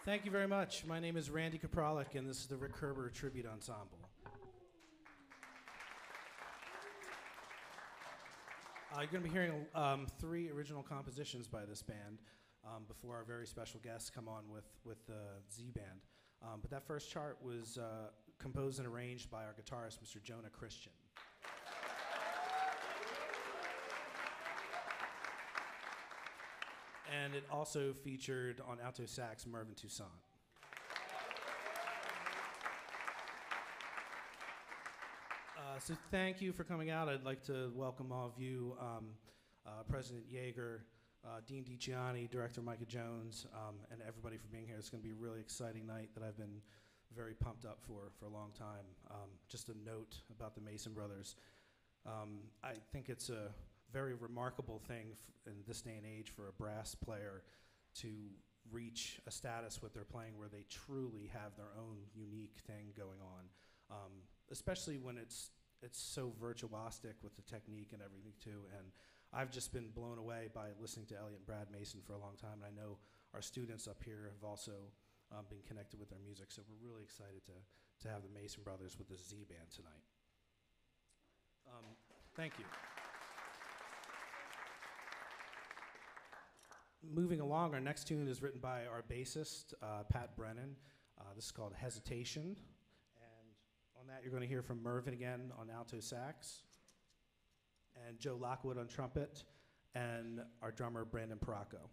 Thank you very much. My name is Randy Kapralik, and this is the Rick Kerber Tribute Ensemble. You're going to be hearing three original compositions by this band before our very special guests come on with the Z Band. But that first chart was composed and arranged by our guitarist, Mr. Jonah Christian. And it also featured on alto sax Mervyn Toussaint. So thank you for coming out. I'd like to welcome all of you, President Yeager, Dean DiCiani, Director Micah Jones, and everybody for being here. It's going to be a really exciting night that I've been very pumped up for a long time. Just a note about the Mason Brothers. I think it's a very remarkable thing in this day and age for a brass player to reach a status with their playing where they truly have their own unique thing going on, especially when it's so virtuosic with the technique and everything too. And I've just been blown away by listening to Elliot and Brad Mason for a long time, and I know our students up here have also been connected with their music, so we're really excited to have the Mason Brothers with the Z Band tonight. Thank you. Moving along, our next tune is written by our bassist, Pat Brennan. This is called Hesitation. And on that, you're going to hear from Mervyn again on alto sax, and Joe Lockwood on trumpet, and our drummer, Brandon Paracco.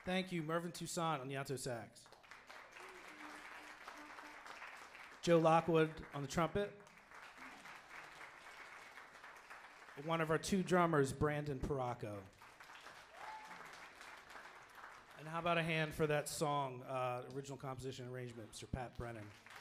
Thank you, Mervyn Toussaint on the alto sax. Joe Lockwood on the trumpet. One of our two drummers, Brandon Paracco. And how about a hand for that song, original composition arrangement, Mr. Pat Brennan.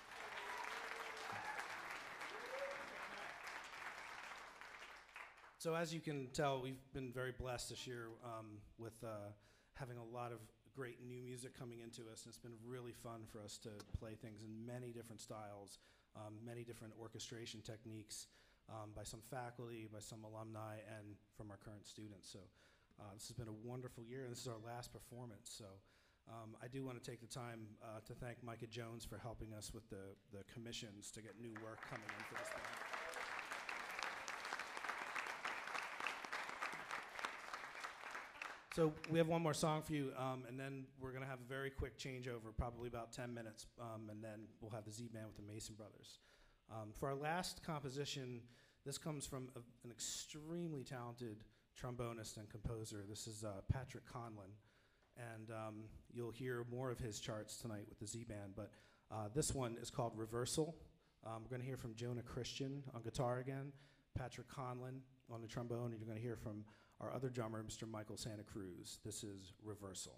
So as you can tell, we've been very blessed this year with having a lot of great new music coming into us, and it's been really fun for us to play things in many different styles, many different orchestration techniques by some faculty, by some alumni, and from our current students. So this has been a wonderful year, and this is our last performance. So I do want to take the time to thank Micah Jones for helping us with the commissions to get new work coming in for this band. So we have one more song for you, and then we're going to have a very quick changeover, probably about 10 minutes, and then we'll have the Z-Band with the Mason Brothers. For our last composition, this comes from an extremely talented trombonist and composer. This is Patrick Conlon, and you'll hear more of his charts tonight with the Z-Band, but this one is called Reversal. We're going to hear from Jonah Christian on guitar again, Patrick Conlon on the trombone, and you're going to hear from our other drummer, Mr. Michael Santa Cruz. This is Reversal.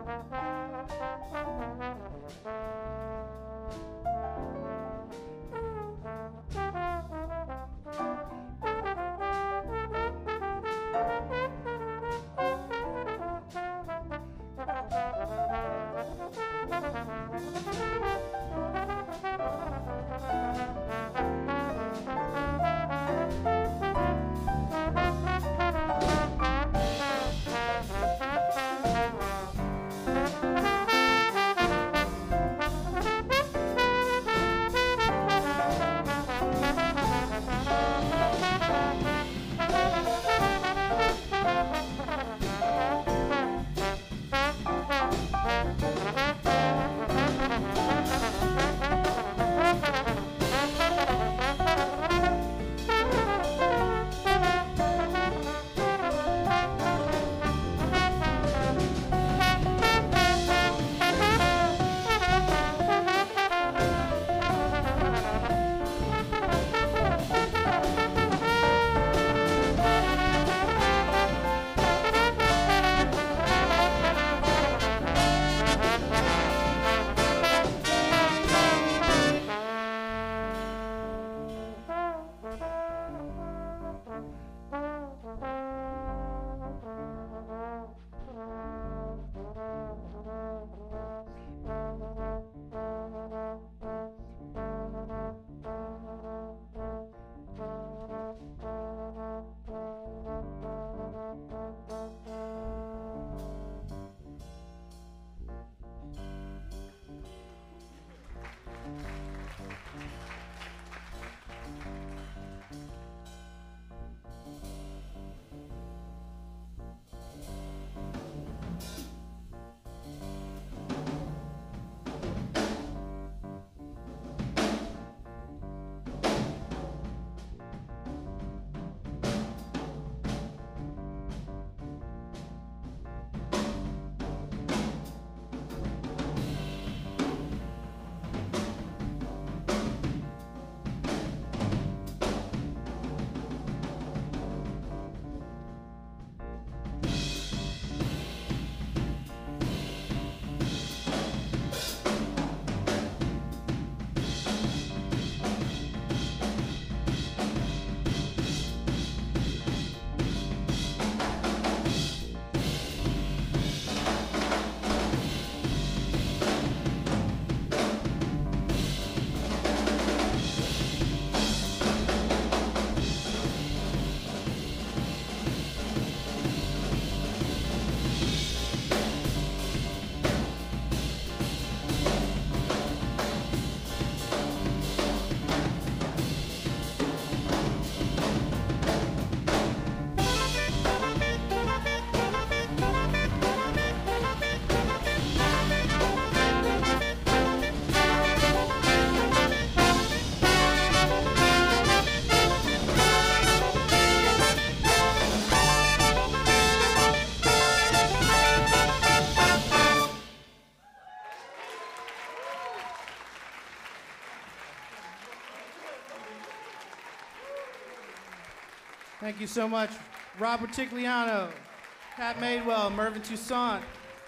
Thank you so much. Robert Tigliano, Pat Madewell, Mervyn Toussaint,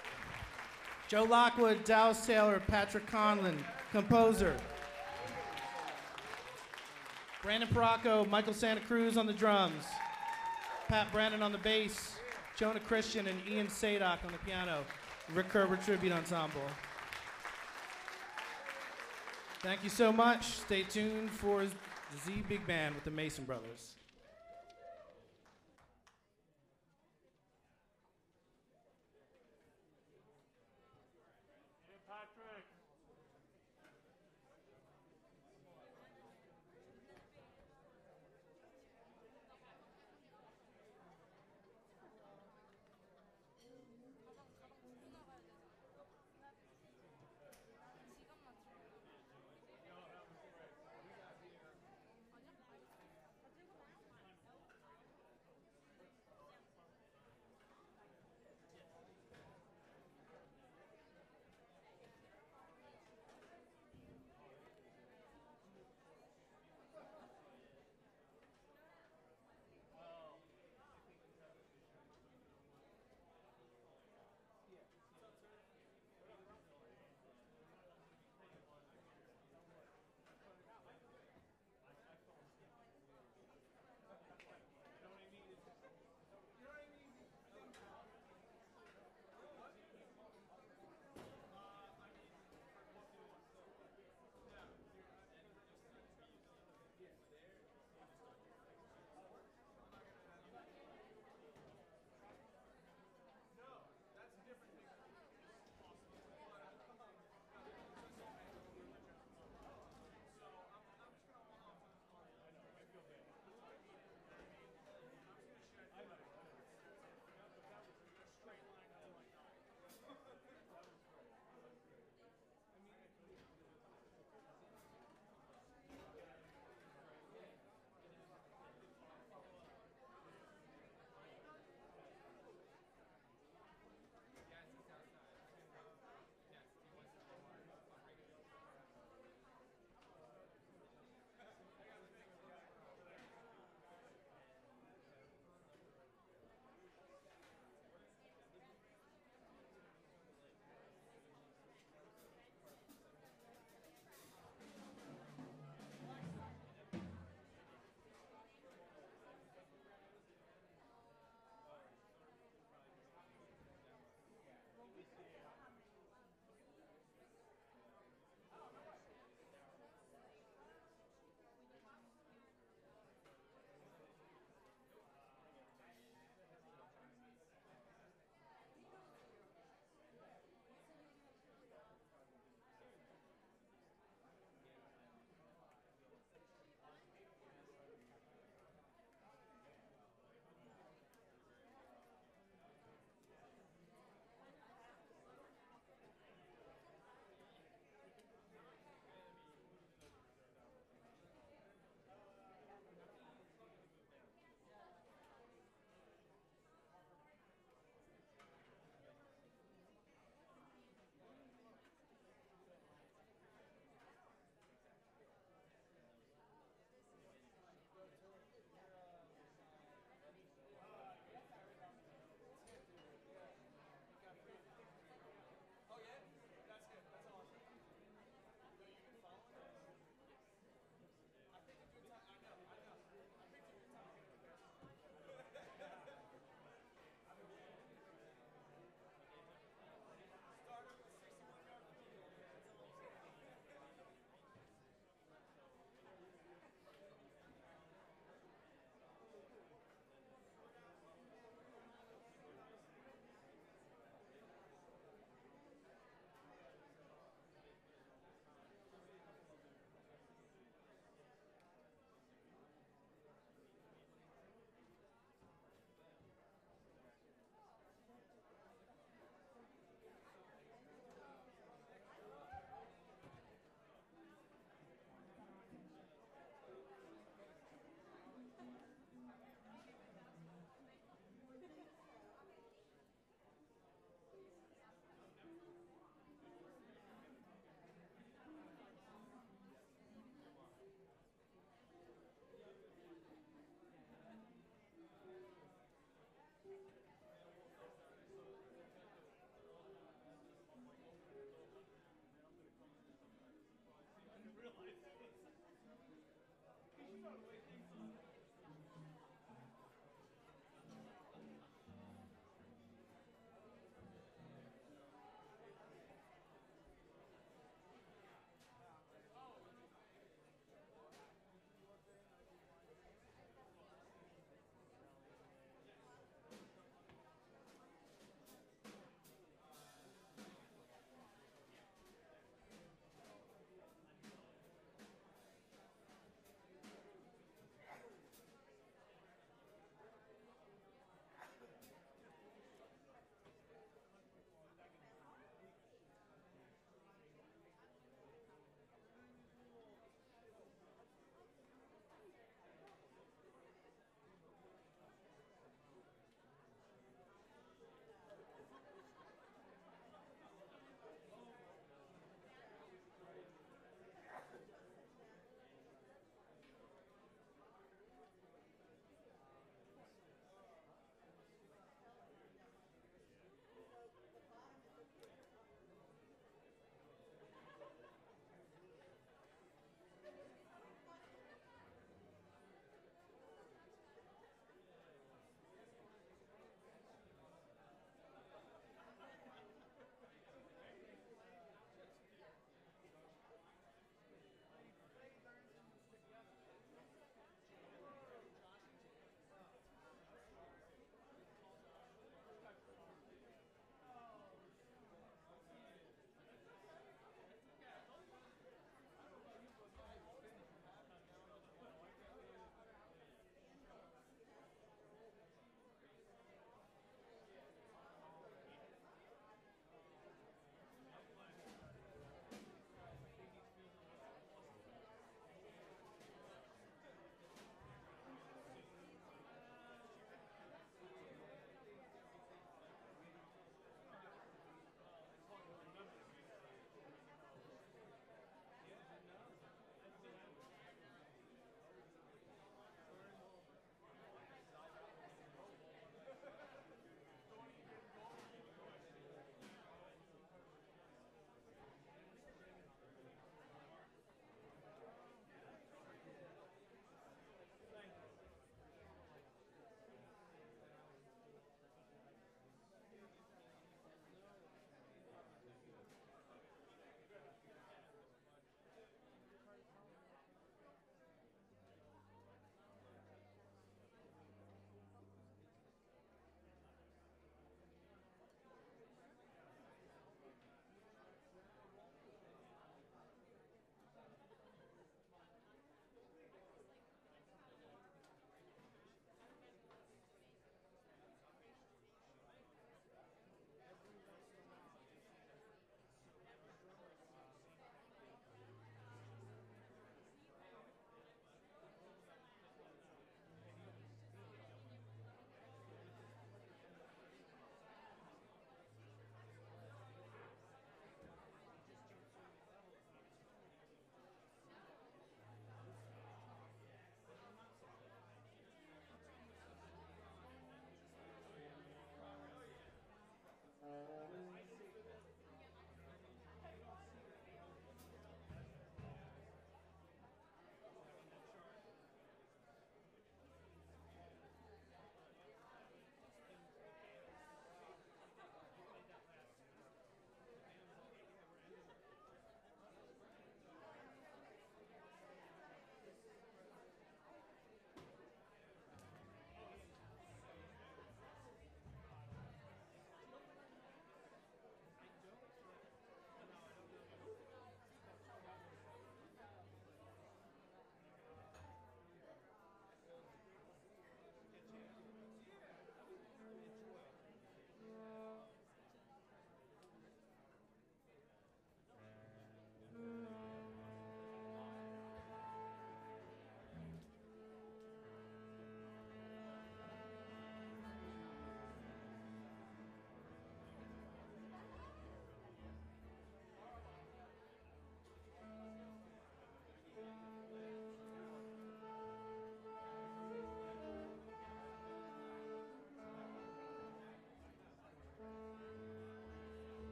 Joe Lockwood, Dallas Taylor, Patrick Conlon, composer. Brandon Paracco, Michael Santa Cruz on the drums. Pat Brandon on the bass. Jonah Christian and Ian Sadok on the piano. Rick Kerber Tribute Ensemble. Thank you so much. Stay tuned for the Z Big Band with the Mason Brothers.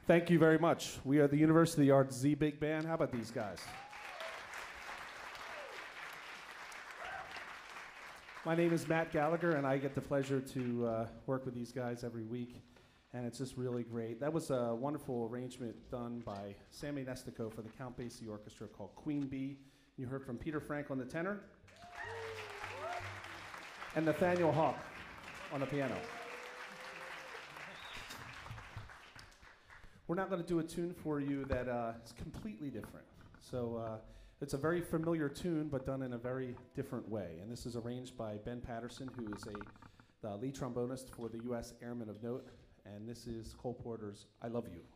Thank you very much. We are the University Arts Z Big Band. How about these guys? My name is Matt Gallagher, and I get the pleasure to work with these guys every week, and it's just really great. That was a wonderful arrangement done by Sammy Nestico for the Count Basie Orchestra called Queen Bee. You heard from Peter Frank on the tenor, and Nathaniel Hawk on the piano. We're now going to do a tune for you that is completely different. So it's a very familiar tune, but done in a very different way. And this is arranged by Ben Patterson, who is the lead trombonist for the U.S. Airmen of Note. And this is Cole Porter's I Love You.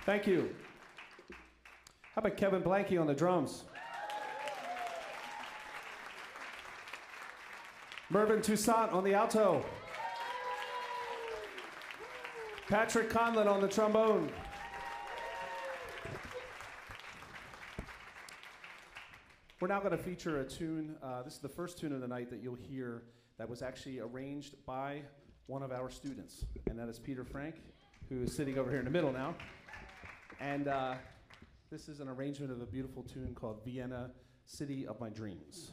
Thank you. How about Kevin Blanky on the drums? Mervyn Toussaint on the alto. Patrick Conlon on the trombone. We're now going to feature a tune. This is the first tune of the night that you'll hear that was actually arranged by one of our students, and that is Peter Frank, who is sitting over here in the middle now. And this is an arrangement of a beautiful tune called Vienna, City of My Dreams.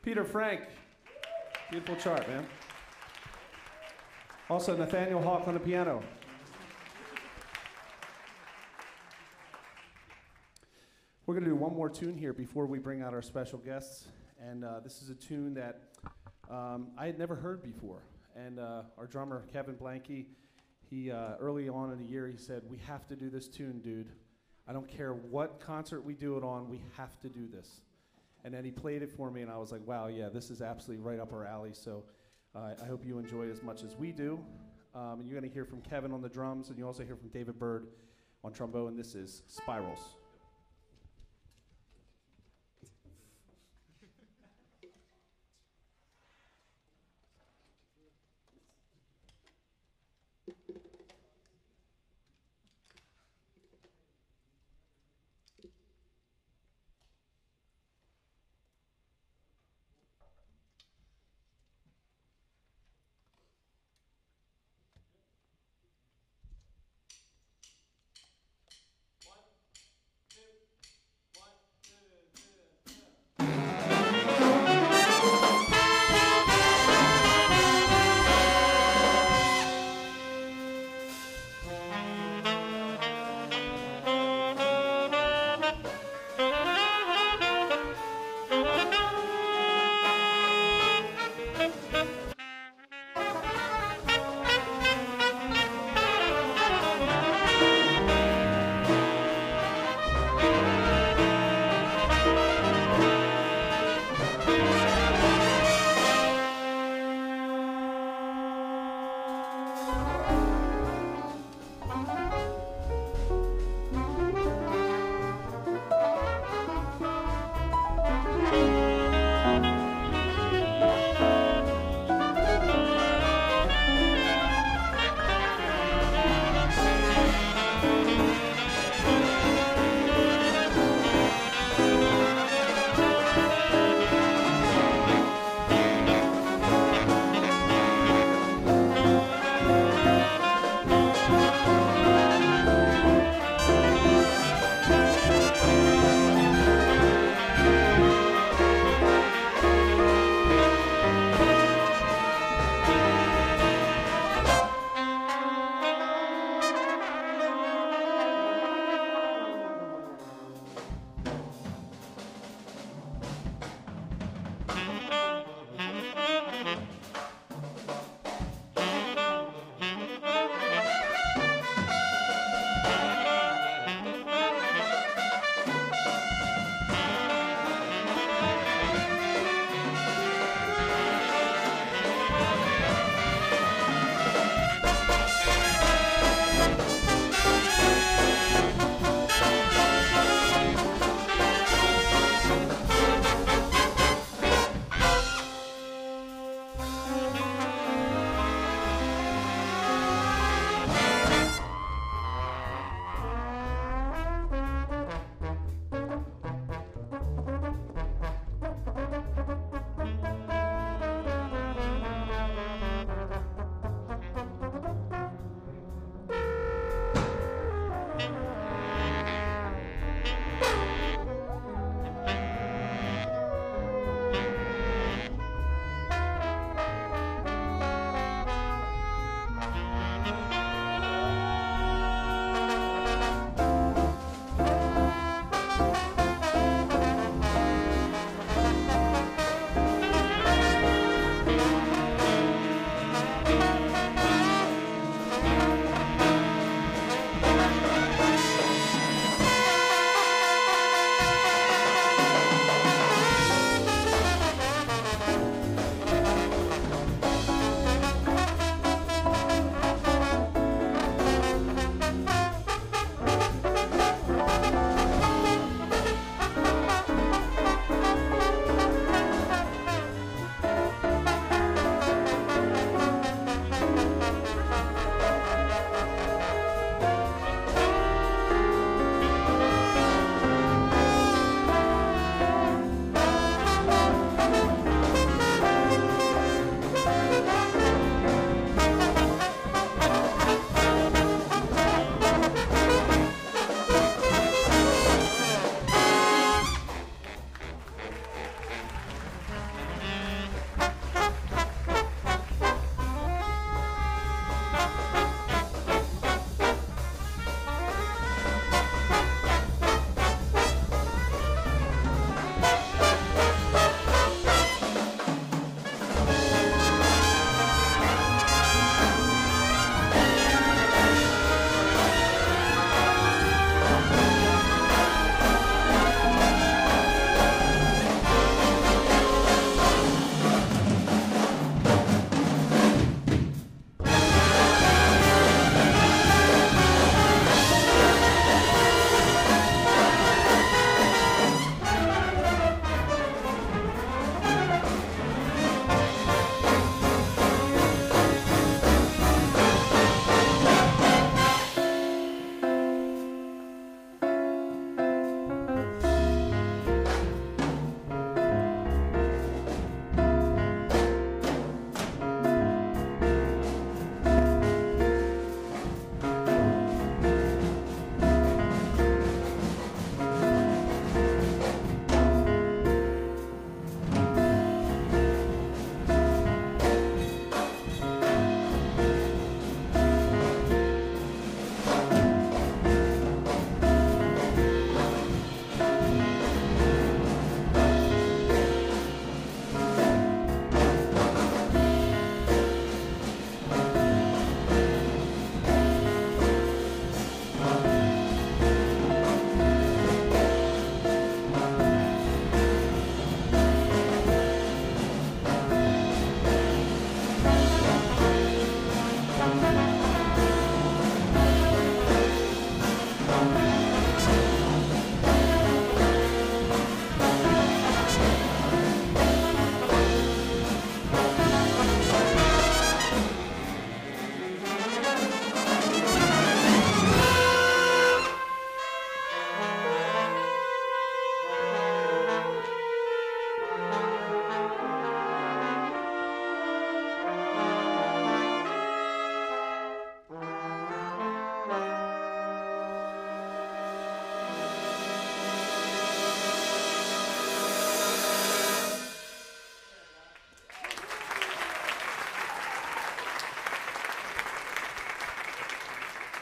Peter Frank. Beautiful chart, man. Also, Nathaniel Hawk on the piano. We're going to do one more tune here before we bring out our special guests. And this is a tune that I had never heard before. And our drummer, Kevin Blanky, he early on in the year, he said, "We have to do this tune, dude. I don't care what concert we do it on, we have to do this." And then he played it for me, and I was like, wow, yeah, this is absolutely right up our alley. So I hope you enjoy it as much as we do. And you're going to hear from Kevin on the drums, and you also hear from David Bird on trombone. This is Spirals.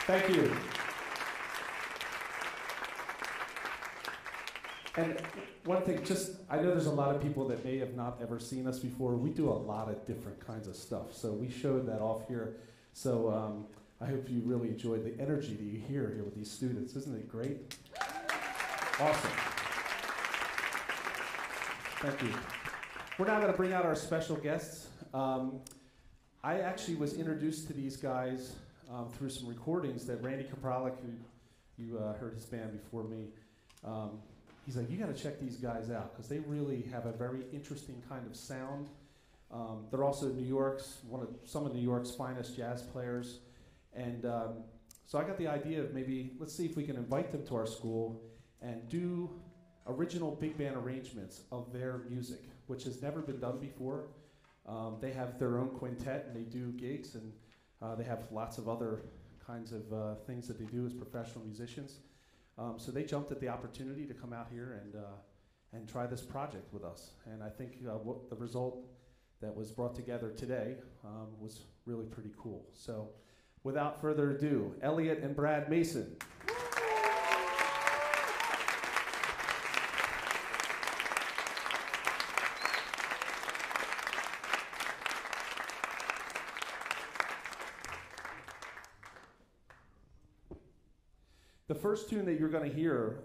Thank you. And one thing, I know there's a lot of people that may have not ever seen us before. We do a lot of different kinds of stuff. So we showed that off here. So I hope you really enjoyed the energy that you hear here with these students. Isn't it great? Awesome. Thank you. We're now going to bring out our special guests. I actually was introduced to these guys through some recordings that Randy Kapralik, who you heard his band before me, he's like, you got to check these guys out because they really have a very interesting kind of sound. They're also some of New York's finest jazz players. And so I got the idea of maybe, let's see if we can invite them to our school and do original big band arrangements of their music, which has never been done before. They have their own quintet and they do gigs, and they have lots of other kinds of things that they do as professional musicians. So they jumped at the opportunity to come out here and try this project with us. And I think what the result that was brought together today was really pretty cool. So without further ado, Elliot and Brad Mason. The first tune that you're going to hear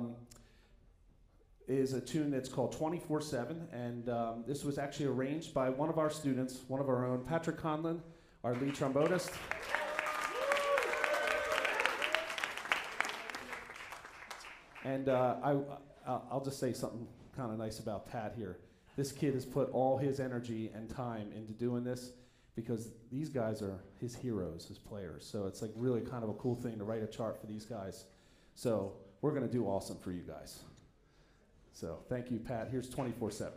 is a tune that's called 24/7, and this was actually arranged by one of our students, one of our own, Patrick Conlon, our lead trombonist. And I'll just say something kind of nice about Pat here. This kid has put all his energy and time into doing this, because these guys are his heroes, his players. So it's like really kind of a cool thing to write a chart for these guys. So we're going to do awesome for you guys. So thank you, Pat. Here's 24/7.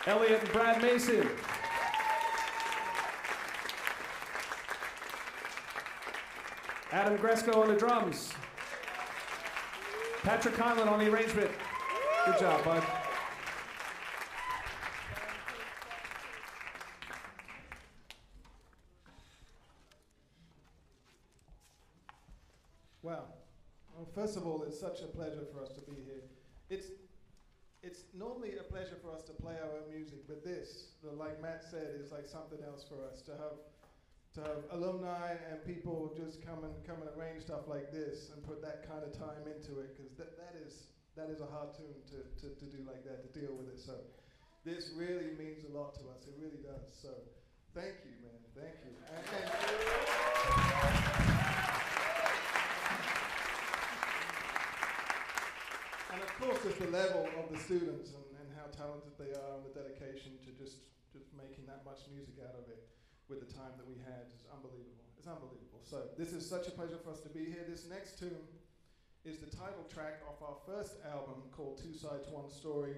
Elliot and Brad Mason. Adam Gresco on the drums. Patrick Conlon on the arrangement. Good job, bud. Wow. Well, first of all, it's such a pleasure for us to be here. It's normally a pleasure for us to play our own music, but this, like Matt said, is like something else for us to have alumni and people just come and arrange stuff like this and put that kind of time into it, because that is a hard tune to do like that, to deal with it. So this really means a lot to us. It really does. So thank you, man. Thank you. And of course, just the level of the students and how talented they are, and the dedication to just making that much music out of it with the time that we had is unbelievable. It's unbelievable. So this is such a pleasure for us to be here. This next tune is the title track of our first album called Two Sides, One Story.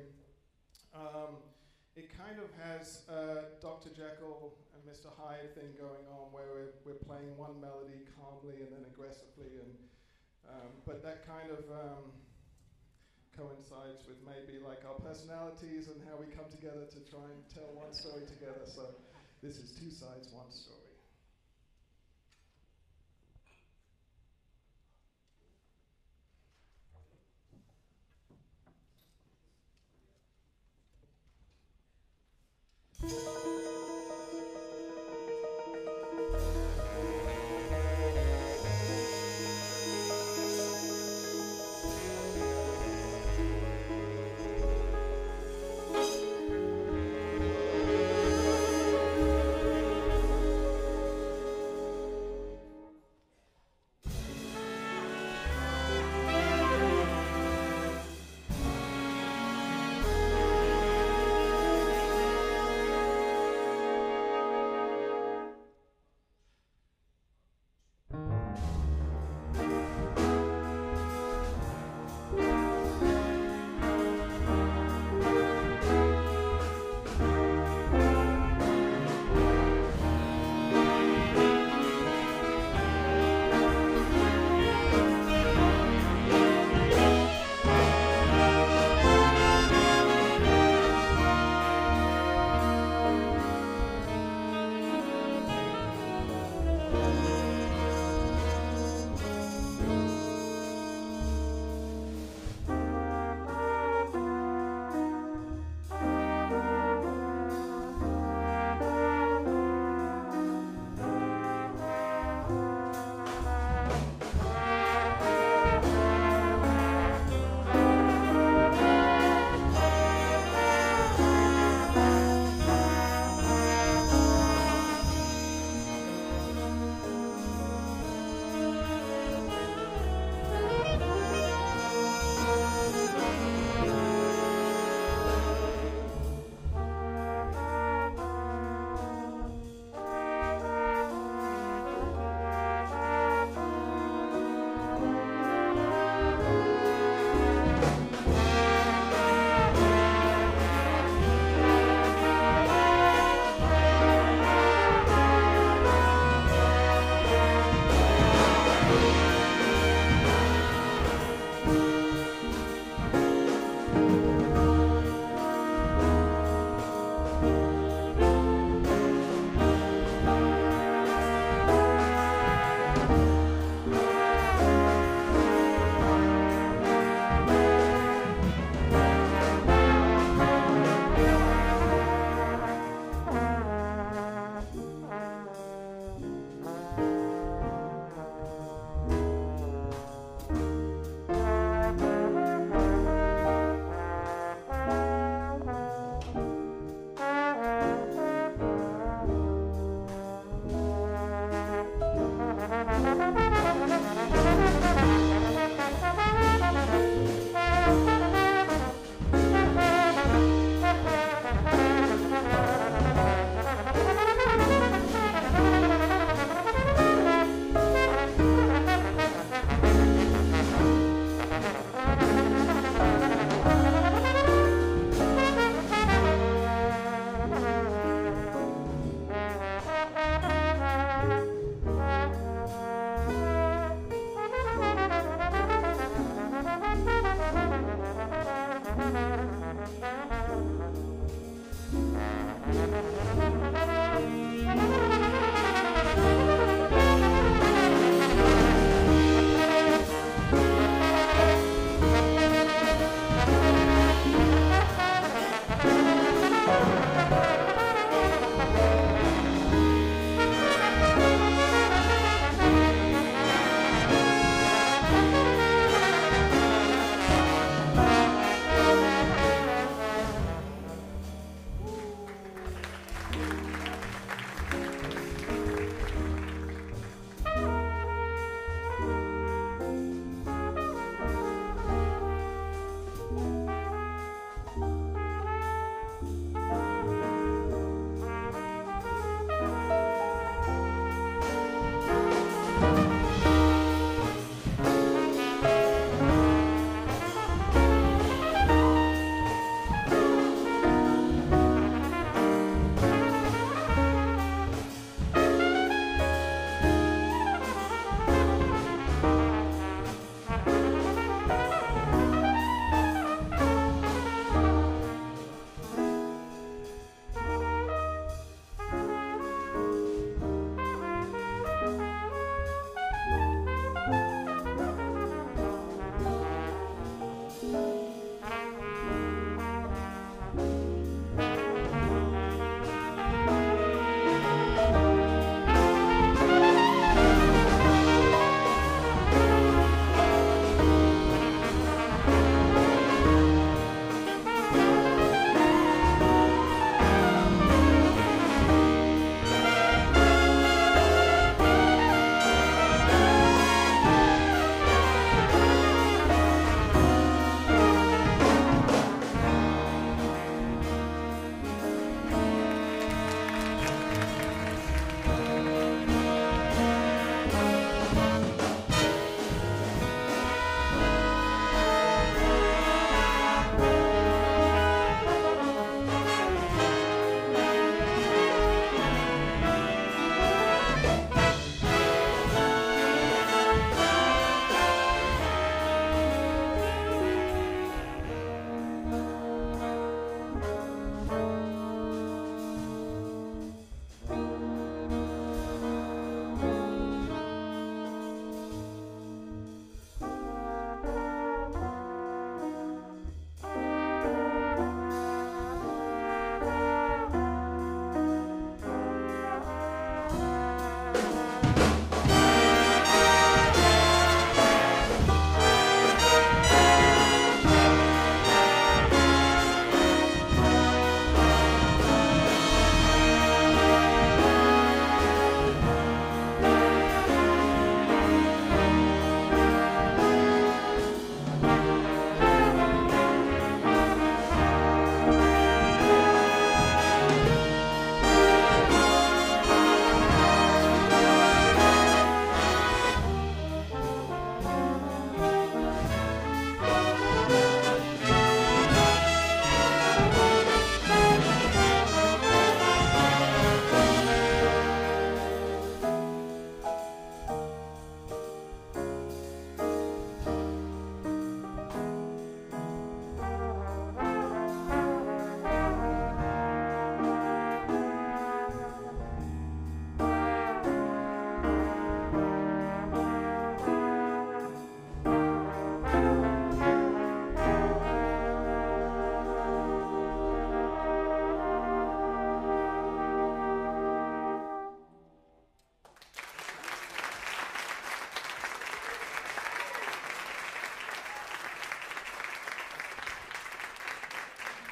It kind of has Dr. Jekyll and Mr. Hyde thing going on, where we're playing one melody calmly and then aggressively, and but that kind of coincides with maybe like our personalities and how we come together to try and tell one story together. So this is Two Sides, One Story.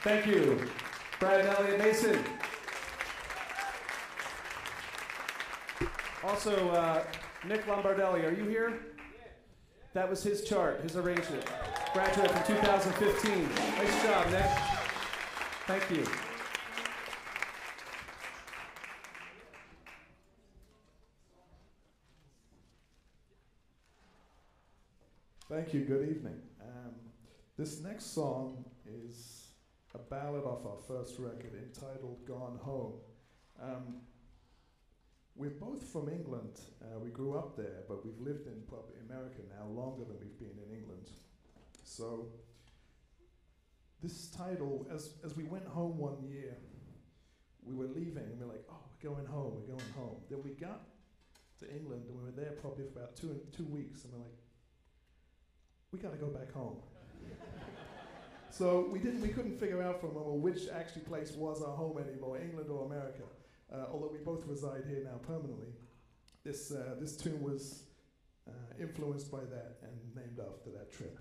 Thank you. Brad and Elliot Mason. Also, Nick Lombardelli, are you here? That was his chart, his arrangement. Graduate from 2015. Nice job, Nick. Thank you. Thank you. Good evening. This next song is a ballad off our first record entitled Gone Home. We're both from England. We grew up there, but we've lived in probably America now longer than we've been in England. So this title, as we went home one year, we were leaving and we're like, oh, we're going home. Then we got to England and we were there probably for about two weeks, and we're like, we got to go back home. So we couldn't figure out from which actually place was our home anymore, England or America. Although we both reside here now permanently. This tune was influenced by that and named after that trip.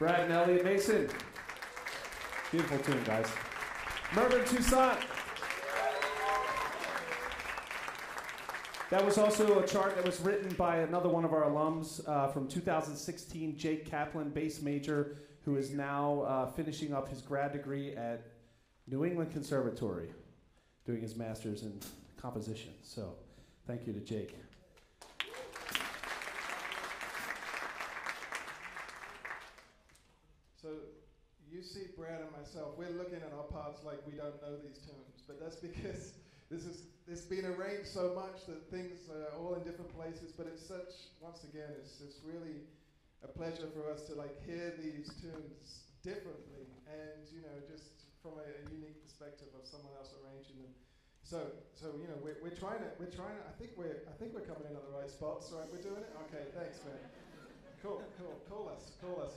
Brad and Elliot Mason. Beautiful tune, guys. Mervyn Toussaint. That was also a chart that was written by another one of our alums from 2016, Jake Kaplan, bass major, who is now finishing up his grad degree at New England Conservatory, doing his master's in composition. So thank you to Jake. So you see Brad and myself, we're looking at our parts like we don't know these tunes, but that's because it's been arranged so much that things are all in different places, but it's such, once again, it's really a pleasure for us to like hear these tunes differently and, you know, just from a unique perspective of someone else arranging them. So you know, we're trying to, I think we're coming in at the right spots, right? We're doing it? Okay, thanks, man. Cool, call us.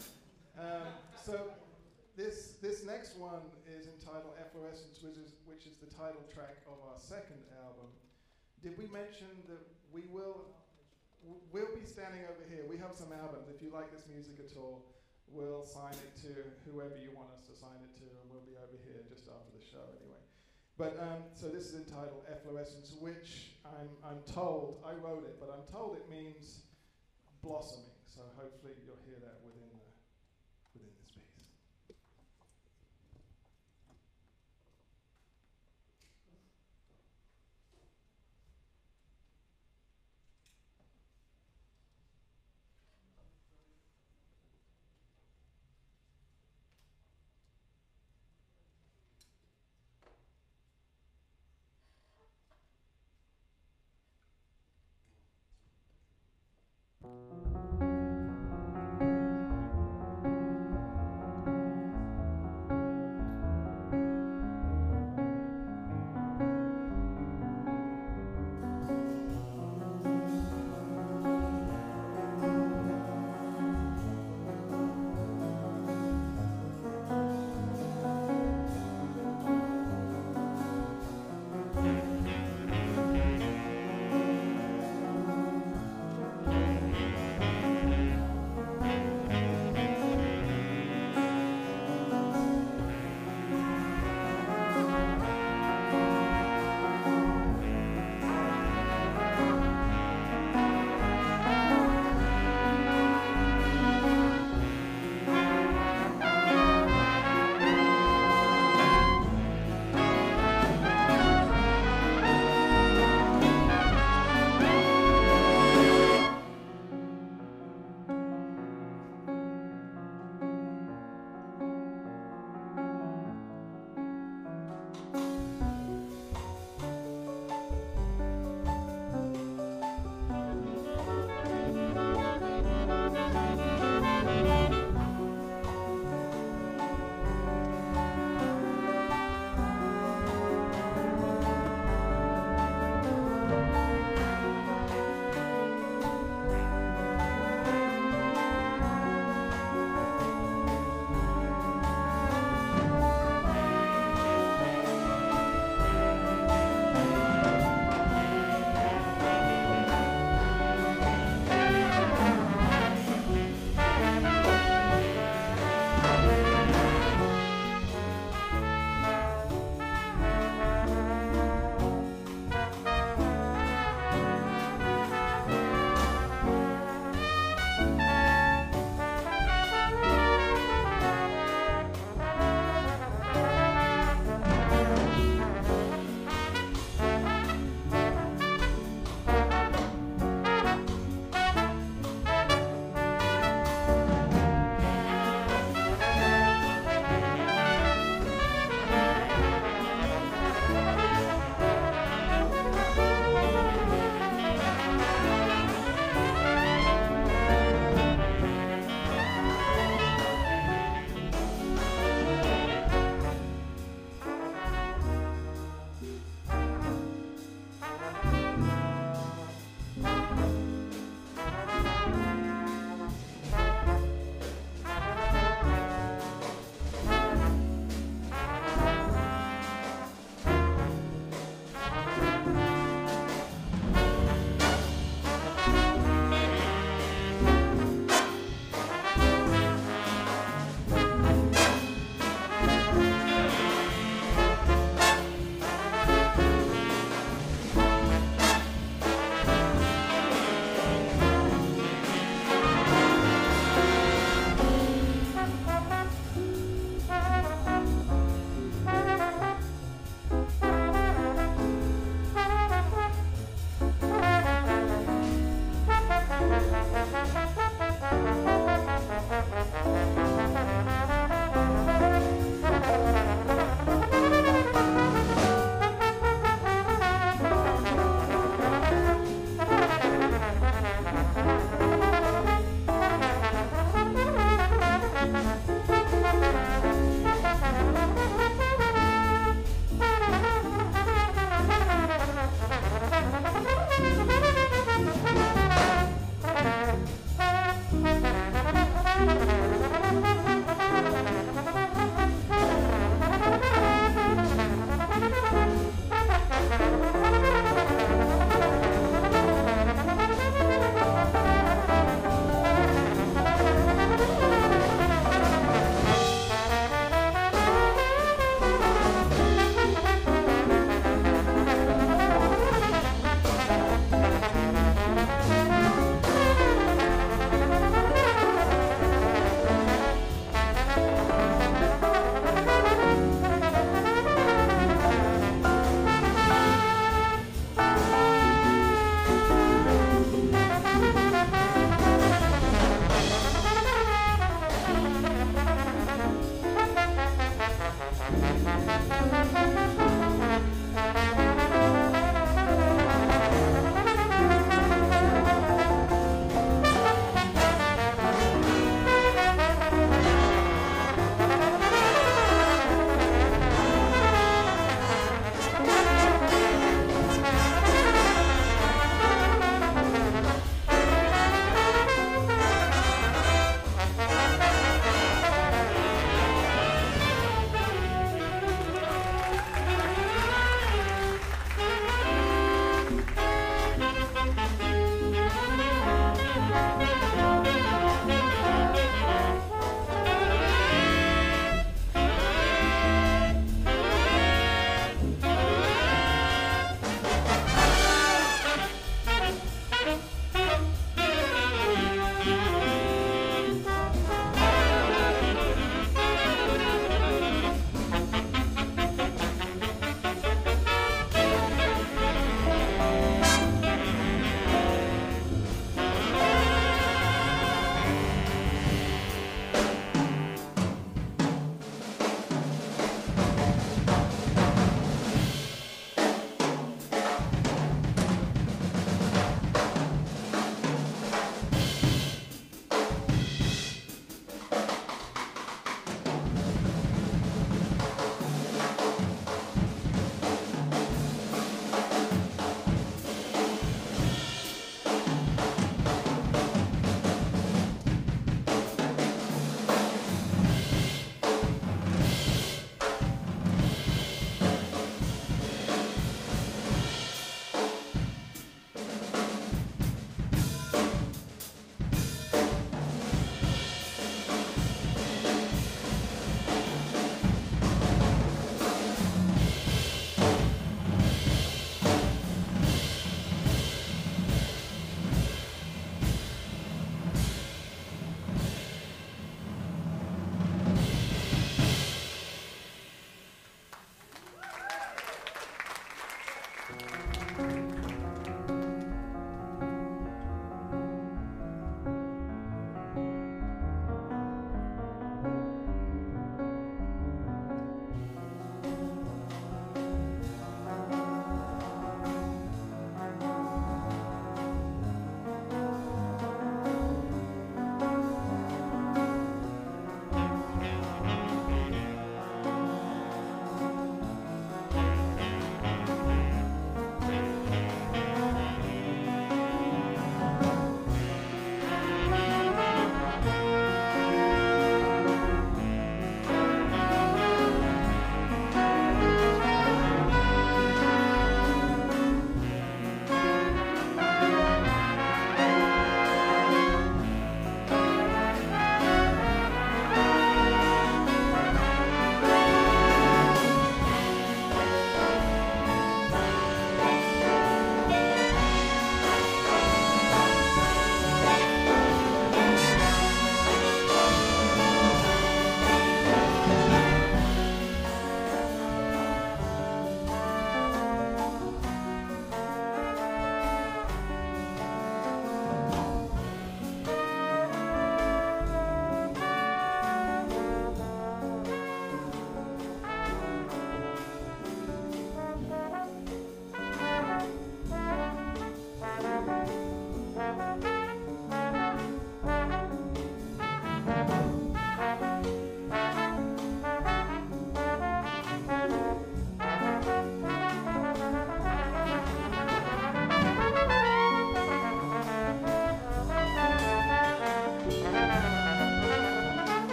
So this next one is entitled Efflorescence, which is the title track of our second album. Did we mention that we'll be standing over here? We have some albums. If you like this music at all, we'll sign it to whoever you want us to sign it to, and we'll be over here just after the show anyway. But so this is entitled Efflorescence, which I'm told, I wrote it, but I'm told it means blossoming. So hopefully you'll hear that within the space.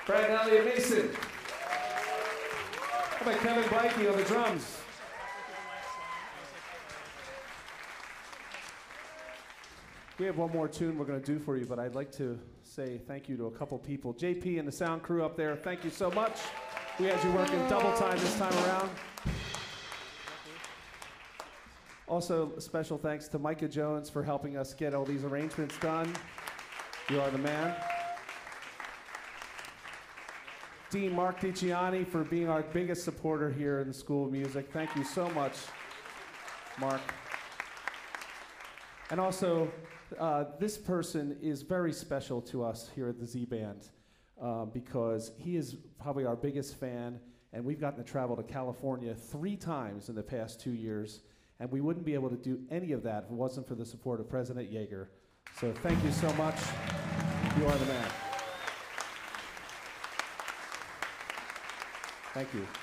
Brad and Elliot Mason. How about Kevin Blakey on the drums? We have one more tune we're going to do for you, but I'd like to say thank you to a couple people. JP and the sound crew up there, thank you so much. We had you working double time this time around. Also, special thanks to Micah Jones for helping us get all these arrangements done. You are the man. Dean Mark DiCiani for being our biggest supporter here in the School of Music. Thank you so much, Mark. And also, this person is very special to us here at the Z Band because he is probably our biggest fan, and we've gotten to travel to California 3 times in the past 2 years, and we wouldn't be able to do any of that if it wasn't for the support of President Yeager. So thank you so much. You are the man. Thank you.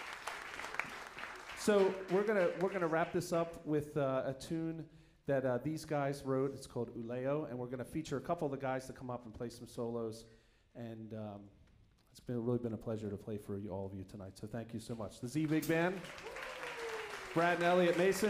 So we're gonna wrap this up with a tune that these guys wrote. It's called Uleo, and we're gonna feature a couple of the guys to come up and play some solos. And it's really been a pleasure to play for all of you tonight. So thank you so much. The Z Big Band, Brad and Elliot Mason.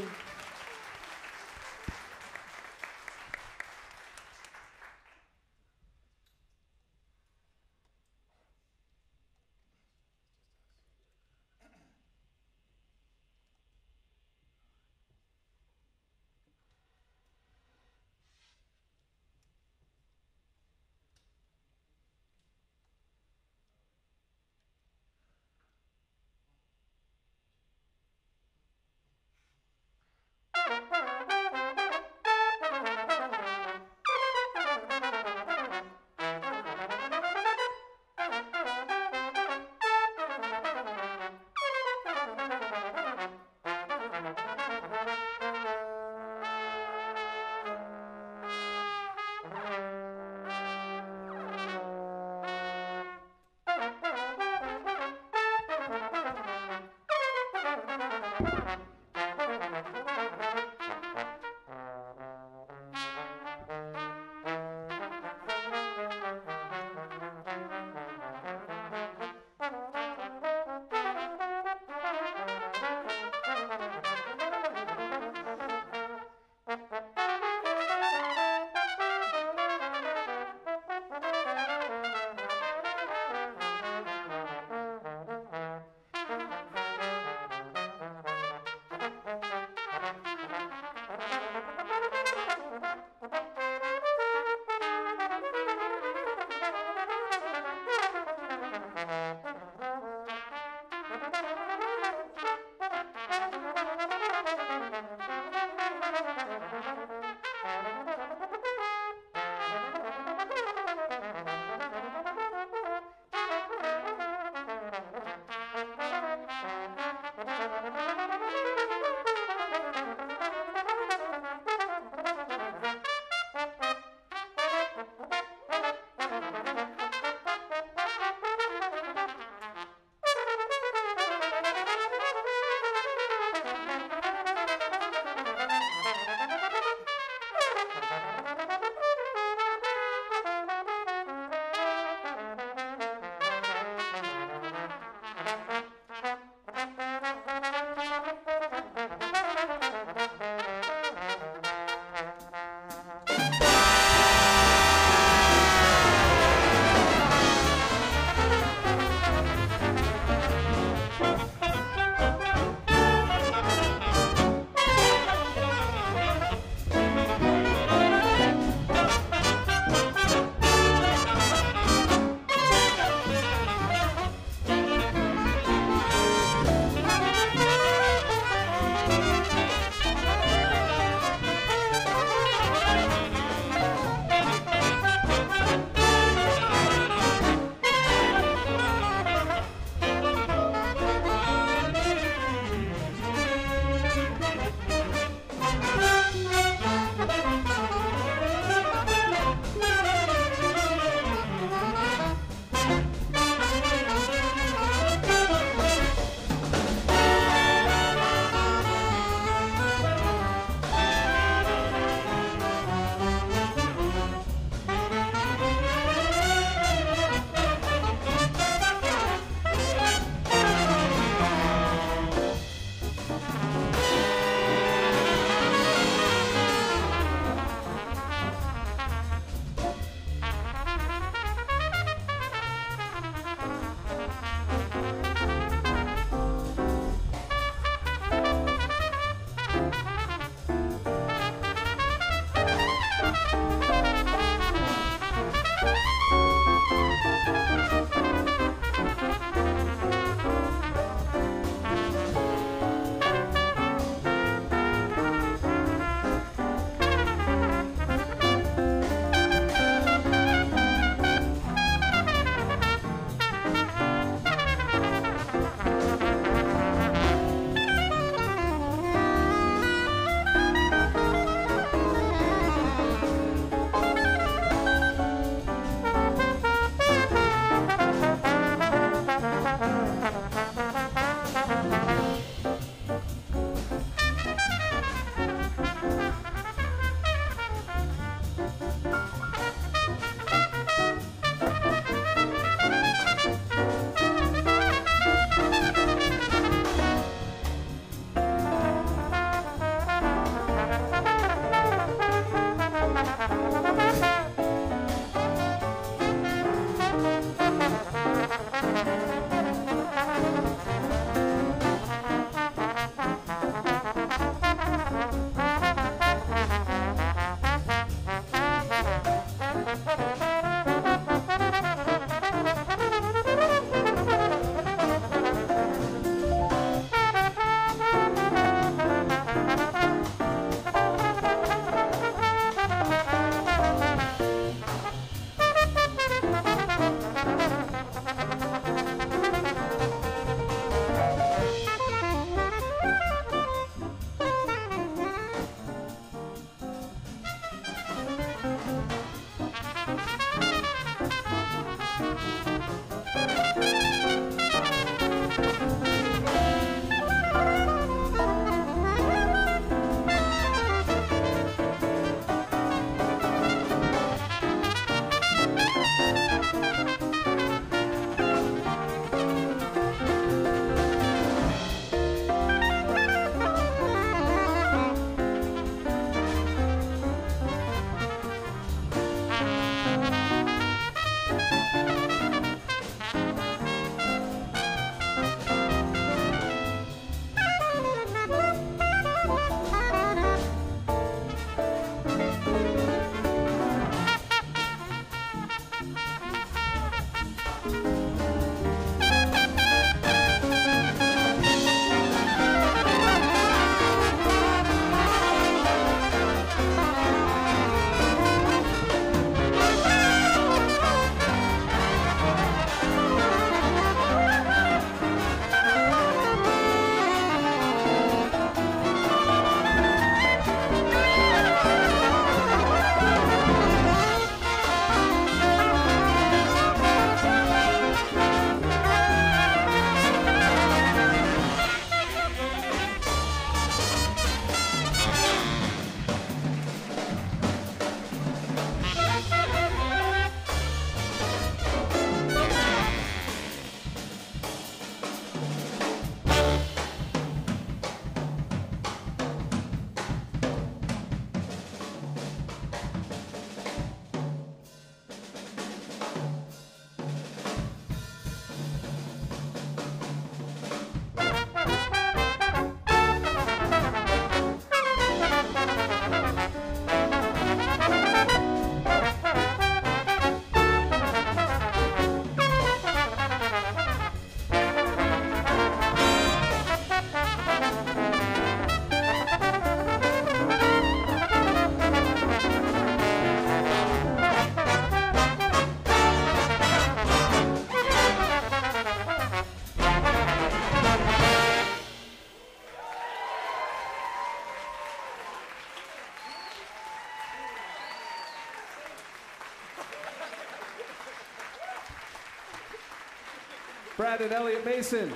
Brad and Elliot Mason.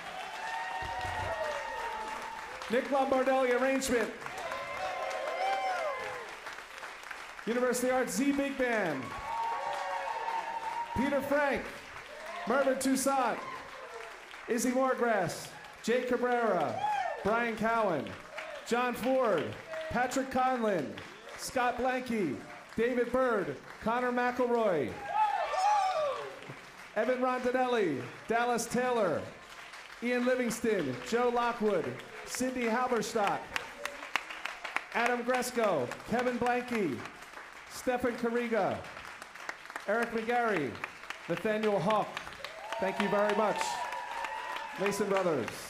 Nick Lombardelli, arrangement. University Arts Z Big Band. Peter Frank, Mervyn Toussaint, Izzy Moregrass, Jay Cabrera, Brian Cowan, John Ford, Patrick Conlin, Scott Blanky, David Bird, Connor McElroy, Evan Rondinelli, Dallas Taylor, Ian Livingston, Joe Lockwood, Sydney Halberstadt, Adam Gresco, Kevin Blanky, Stefan Carriga, Eric McGarry, Nathaniel Hawk. Thank you very much. Mason Brothers.